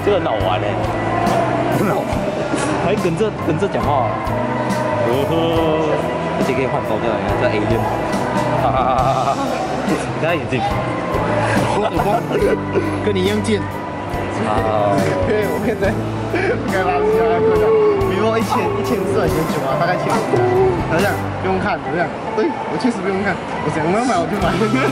这个很好玩哎，很好玩，还跟着讲话，而且可以换高调，你看这 alien， 哈哈哈哈哈，你看眼睛， 跟你一样贱。 啊， 我现在该拉下来跟我讲，比如说1400、1900啊，大概1500。他这样不用看，我这样，对我确实不用看，我想我要买我就买。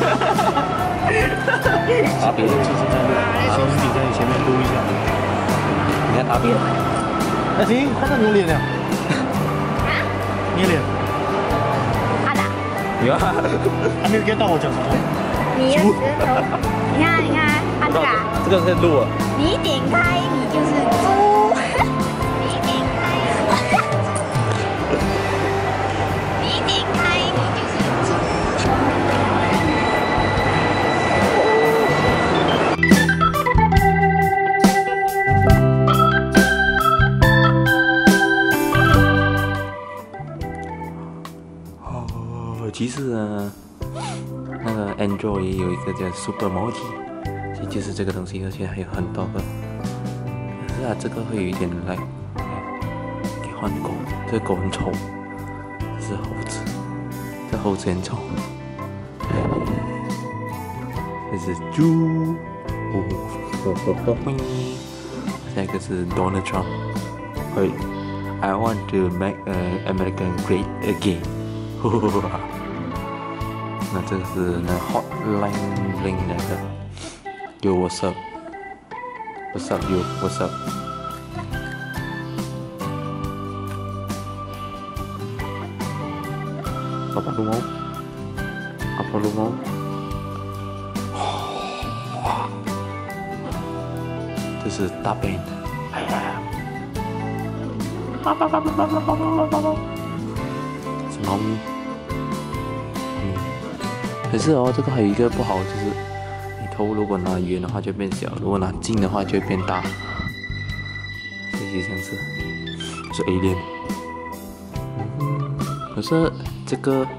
打别人， 其实在兄弟在你前面录一下， 你看打别人， 那行，看到你脸了，你脸， 他的， 有啊， 还没有 get 到我讲什么。 你的舌头，你看，按这个啊， 这个是录了， 你点开你就是猪，你点开，你点开你就是猪。 其实呢，那个 Android 也有一个叫 Supermoji， 其实就是这个东西，而且还有很多个。可是啊，这个会有一点来，给换狗，这个狗很丑，这是猴子，这猴子很丑。这是猪，下一个是 Donald Trump， 嘿 ，I want to make American great again。那这个是那 Hotline Bling 那个 Yo what's up What's up Yo What's up 爸爸撸猫阿婆撸猫这是大 band 哎呀是猫咪可是哦，这个还有一个不好，就是你头如果拿远的话就变小，如果拿近的话就会变大。这些像是 alien， 可是这个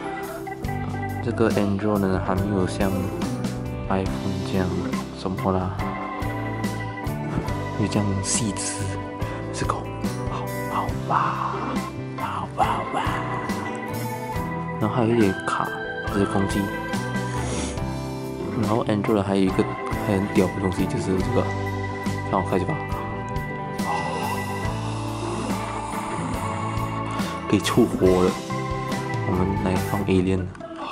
Android 呢还没有像 iPhone 这样什么啦，有这样细致，是狗，好吧，然后还有一点卡。这是空气，然后 Android 还有一个很屌的东西，就是这个，让我开始吧，可以触火的，我们来放 alien，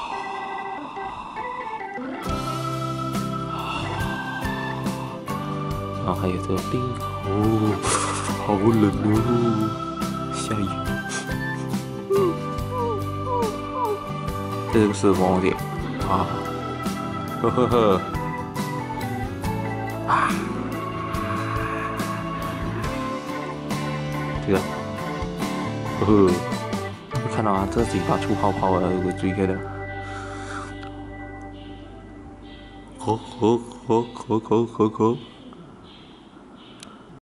然后还有这个冰，哦，好冷哦，下雨。这个是猫的啊，呵呵呵，啊，这个，呵呵，你看到啊，这嘴巴出泡泡了，有个嘴开的，咳咳咳咳咳咳咳。